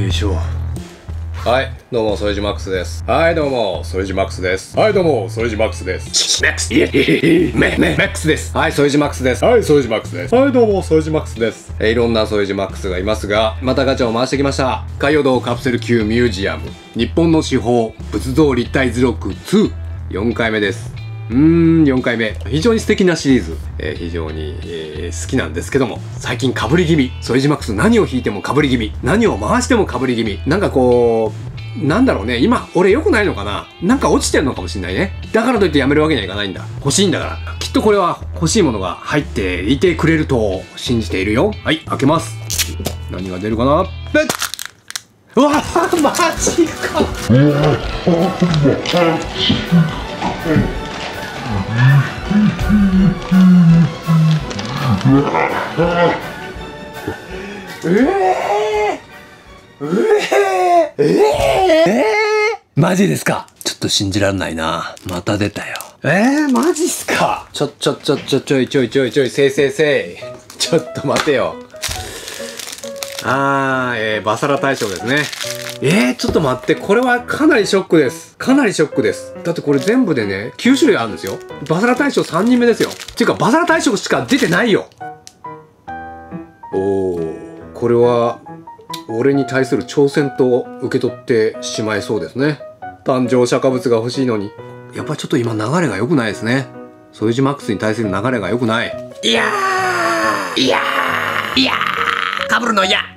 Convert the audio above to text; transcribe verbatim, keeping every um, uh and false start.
いしょ。はい、どうも、ソイジマックスです。はい、どうも、ソイジマックスです。はい、どうも、ソイジマックスです。マックス、イエイメメマックスです。はい、ソイジマックスです。はい、ソイジマックスです。はい、どうも、ソイジマックスです。えー、いろんなソイジマックスがいますが、またガチャを回してきました。海洋堂カプセル級ミュージアム、日本の至宝、仏像立体図録に、よんかいめです。うーん、よんかいめ。非常に素敵なシリーズ。えー、非常に、えー、好きなんですけども、最近被り気味。ソイジマックス何を引いても被り気味。何を回しても被り気味。なんかこう、なんだろうね。今、俺良くないのかな？なんか落ちてんのかもしんないね。だからといってやめるわけにはいかないんだ。欲しいんだから。きっとこれは欲しいものが入っていてくれると信じているよ。はい、開けます。何が出るかな？べっ！うわぁ、マジか！えー、えー、えー、えー、マジですか？ちょっと信じらんないな。また出たよ。えー、マジっすか？ちょちょちょちょちょいちょいちょいちょいせいせいせい。ちょっと待てよ。あー、えー、バサラ大将ですね。えー、ちょっと待って、これはかなりショックです。かなりショックです。だってこれ全部でね、きゅうしゅるいあるんですよ。バサラ大将さんにんめですよ。っていうか、バサラ大将しか出てないよ。おー、これは、俺に対する挑戦と受け取ってしまいそうですね。誕生釈迦物が欲しいのに。やっぱちょっと今流れが良くないですね。ソイジマックスに対する流れが良くない。いやーいやーいやーかぶるの嫌